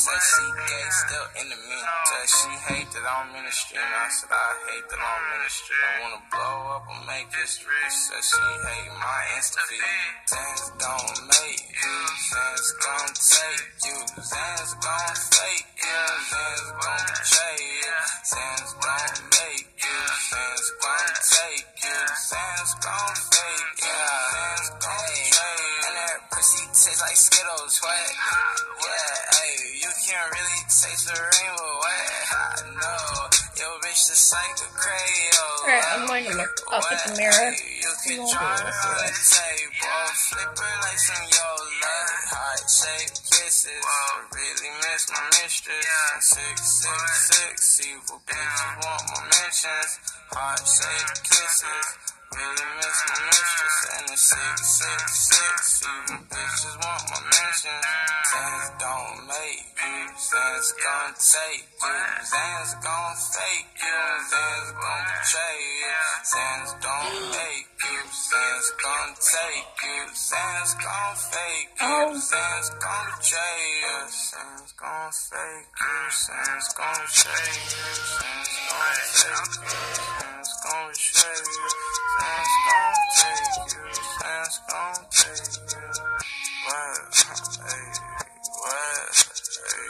said she gay, still into me. Said she hate that I'm in the street. And I said I hate that I'm in the street. I wanna blow up and make history. Said she hate my Insta feed. Zans gon' make you, Zans gon' take you, Zans gon' fake you, Zans gon' betray you, Zans gon' make you, Zans gon' take you, Zans gon' fake you, Zans gon' betray you. And that pussy tastes like Skittles, what? Yeah, hey, you can't really taste the rainbow, what? I know, yo bitch just like a crayon. Alright, I'm going to look up at the mirror. You can try to run the table, flip her like some YOLO. Heart-shaped kisses, I really miss my mistress. 666, evil bitches want my mentions. Heart-shaped kisses, really miss my mistress. And the 666, evil bitches want my mentions. Zans don't make you, Zans gon' take you, Zans gon' fake you, Zans gon' betray you, Zans don't make you, Zans gon' take you, Zans gon' fake you, Zans gon' betray you, Zans gon' fake you, Zans gon' betray you, Zans gon' fake you, Zans gon' betray you, Zans gon' take you, Zans gon' take you. What? Hey, what? Hey.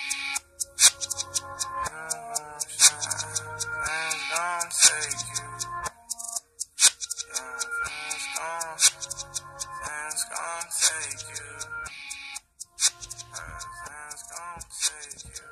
Zans gon' take you. Yeah, Zans gon' take you. Zans gon' take you.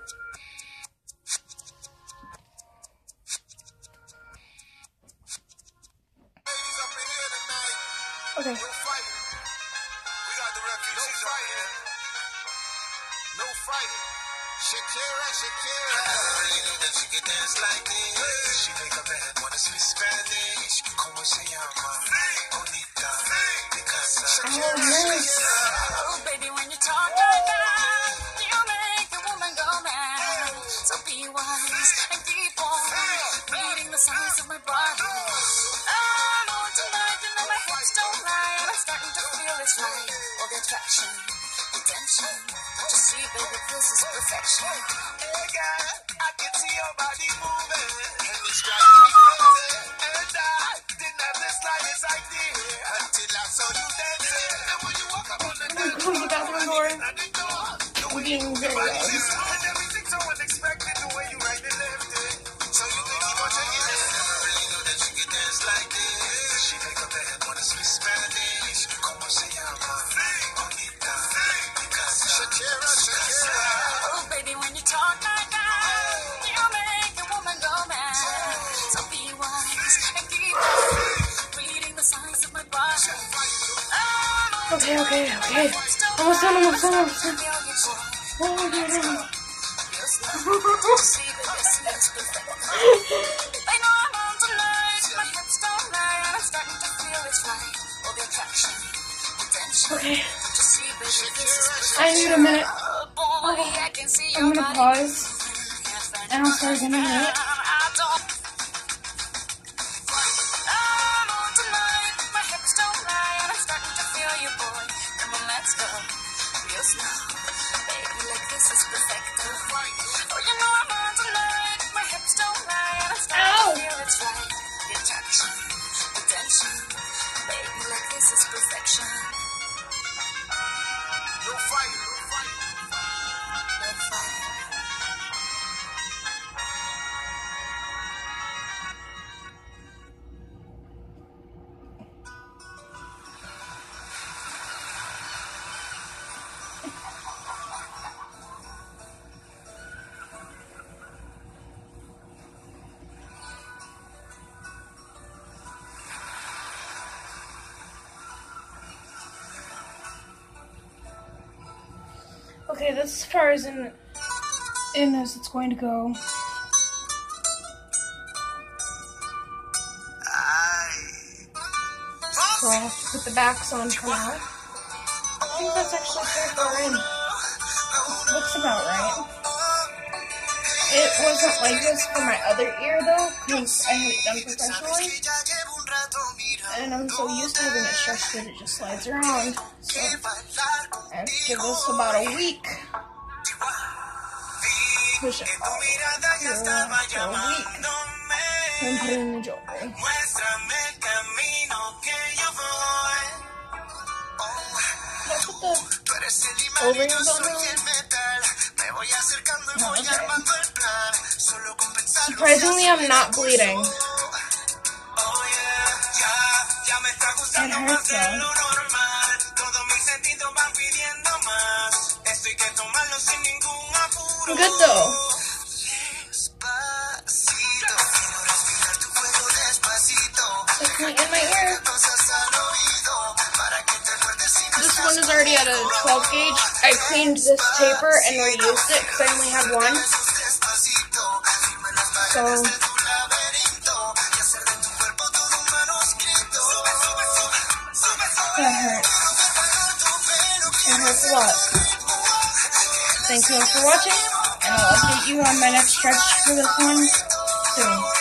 Okay. No fighting. We got the refugees. No fighting. No fighting. Shakira, Shakira. I never really knew that she could dance like this. She make a man wanna speak Spanish. Como se llama? Bonita. Picasa. Shakira, Shakira. Oh, baby, when you talk like that, you make a woman go mad. So be wise and keep on reading the signs of my body. I'm on tonight, you know my hips don't lie, and I'm starting to feel it's right. All the attraction, the tension. Don't you see, baby, this is perfection. Hey, girl, I can see your body moving, and it's driving me crazy. And I didn't have the slightest idea until I saw you dancing. And when you walk up on the dance floor, The bathroom door. I didn't know. I'm being very loud. And everything so unexpected, the way you right and left it. So you think you gon' take it? I never really knew that you could dance like this. She make a man wanna speak Spanish. Como se llama? Bonita. Picasa. Shakira, Shakira. Oh, baby, when you talk like that, you make a woman go mad. So be wise and keep on reading the signs of my body. Okay. Almost done. Oh, yeah. Okay. I need a minute. I'm gonna pause, and I'll start in a minute. Okay, that's as far as in as it's going to go. So I'll have to put the backs on for now. I think that's actually pretty far in. Looks about right. It wasn't like this for my other ear though, because I had it done professionally. And I'm so used to having it stretched that it just slides around. So I have to give this about a week. push it all for a week. And put it in the jewelry. Put the O-rings on them. No, okay. Surprisingly, I'm not bleeding. It hurts though. I'm good though. In my ear. This one is already at a 12 gauge. I cleaned this taper and reused it because I only had one. So that hurts. It hurts a lot. Thank you all for watching, and I'll update you on my next stretch for this one soon.